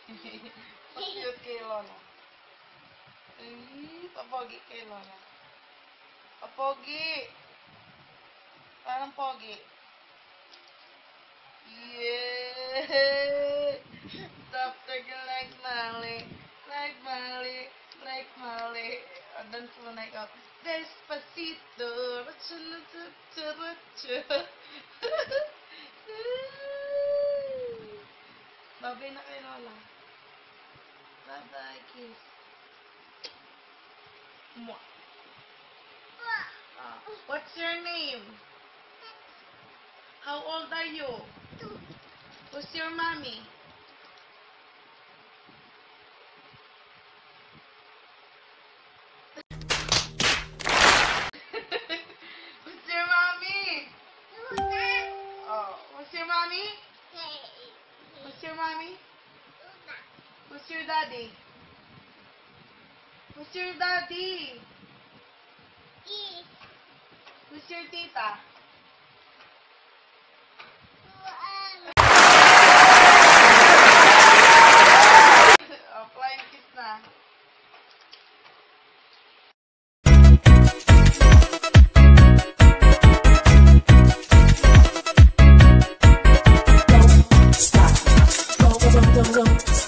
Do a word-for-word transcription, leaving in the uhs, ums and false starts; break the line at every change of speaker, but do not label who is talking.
Pa-cute kay Lola. Ay, papogi kay Lola. Papogi! Parang pogi. Yeah! Stop taking like Molly. Like Molly. Like Molly. Oh, dance mo na ikaw. Despacito. Babay na kay Lola. Bye-bye, kiss. Mwah. Uh, what's your name? How old are you? Two. Who's your mommy? Who's your mommy? Oh, who's your mommy? Who's your mommy? Who's your daddy? Who's your daddy? Who's your tita? Oh, flying kiss na.
Don't stop. Don't, don't, don't, don't.